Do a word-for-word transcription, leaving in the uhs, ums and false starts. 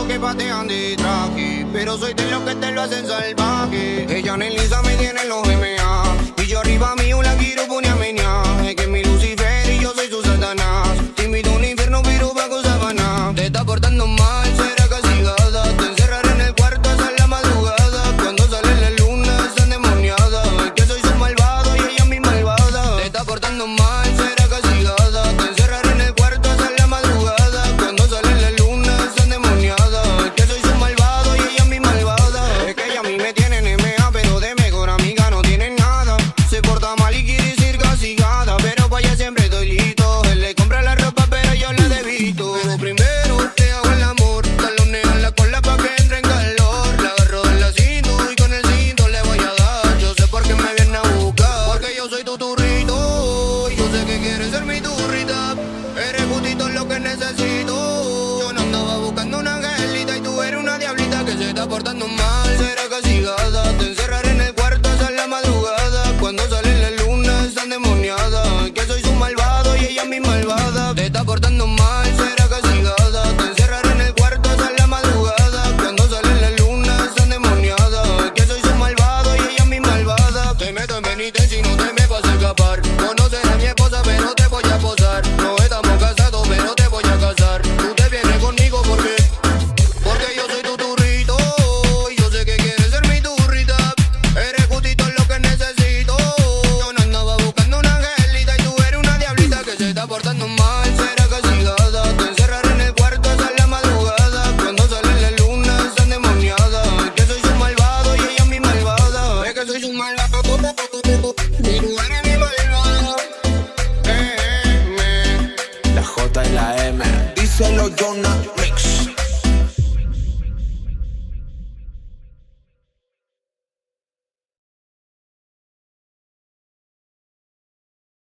que patean de traje, pero soy de los que te lo hacen salvaje. Ella en Elisa me tiene los M A y yo arriba mío la quiero poner a menear. Es que es mi Lucifer y yo soy su Satanás. Te invito a un infierno pero pago sabana. Te está portando mal, será castigada. Te encerraré en el cuarto hasta la madrugada. Cuando sale la luna está endemoniada. Es que soy su malvado y ella es mi malvada. Te está portando mal, será castigada. Te encerraré en el cuarto hasta la madrugada. Cuando sale la luna está endemoniada. Es que soy su malvado y ella es mi malvada. Es que ella a mí me tiene en M A, pero de mejor amiga no tiene nada. Se porta mal y quiere ser castigada, pero pa' ella siempre doy listo. Él le compra la ropa pero yo la debito. Pero primero te hago el amor, talonea la cola pa' que entre en calor. La agarro del lacito y con el cinto le voy a dar. Yo sé por qué me viene a buscar, porque yo soy tu turrito. Y yo sé que quieres ser mi turrita. Eres justito lo que necesito. Yo no andaba buscando una angelita y tú eres una diablita que se está portando mal. Será castigada, te encerraré en el cuarto hasta la madrugada. Cuando sale la luna está endemoniada. Que soy su malvado y ella es mi malvada. Te está portando mal, será castigada. Te encerraré en el cuarto hasta la madrugada. Cuando sale la luna está endemoniada. Que soy su malvado y ella es mi malvada. Te meto en penitencia y no te me vas a escapar. Conocer a mi esposa pero te voy a posar. No estamos casados pero te voy a casar. Tú te vienes conmigo porque Porque yo soy tu turrito. Y yo sé que quieres ser mi turrita. Eres justito lo que necesito. Yo no andaba buscando una angelita y tú eres una diablita que se está portando mal. Será castigada, te encerraré en el cuarto hasta la madrugada. Cuando sale la luna está endemoniada. Es que soy su malvado y ella es mi malvada. Es que soy su malvado y tú eres mi malvada. Eh, eh, me. La J y la M. Díselo, Jonah.